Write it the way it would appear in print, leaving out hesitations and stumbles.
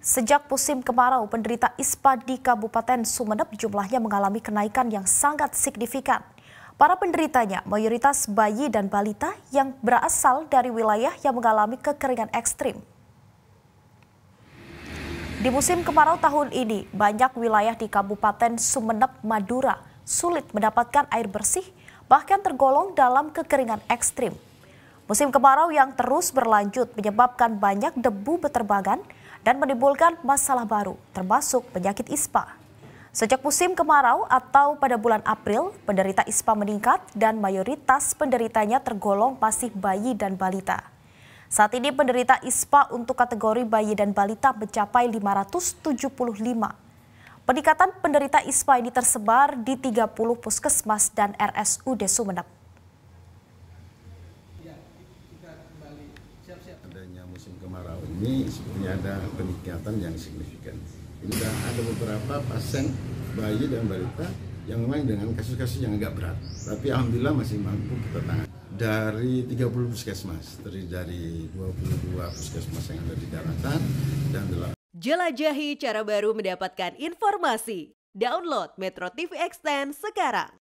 Sejak musim kemarau, penderita ISPA di Kabupaten Sumeneb jumlahnya mengalami kenaikan yang sangat signifikan. Para penderitanya mayoritas bayi dan balita yang berasal dari wilayah yang mengalami kekeringan ekstrim. Di musim kemarau tahun ini, banyak wilayah di Kabupaten Sumeneb, Madura sulit mendapatkan air bersih, bahkan tergolong dalam kekeringan ekstrim. Musim kemarau yang terus berlanjut menyebabkan banyak debu beterbangan dan menimbulkan masalah baru, termasuk penyakit ISPA. Sejak musim kemarau atau pada bulan April, penderita ISPA meningkat dan mayoritas penderitanya tergolong masih bayi dan balita. Saat ini penderita ISPA untuk kategori bayi dan balita mencapai 575. Peningkatan penderita ISPA ini tersebar di 30 puskesmas dan RSUD Sumeneb. Adanya musim kemarau ini sebenarnya ada peningkatan yang signifikan. Sudah ada beberapa pasien bayi dan balita yang memang dengan kasus-kasus yang agak berat, tapi alhamdulillah masih mampu kita tangani. Dari 30 puskesmas, terdiri dari 22 puskesmas yang ada di daratan dan 8. Jelajahi cara baru mendapatkan informasi. Download Metro TV Extend sekarang.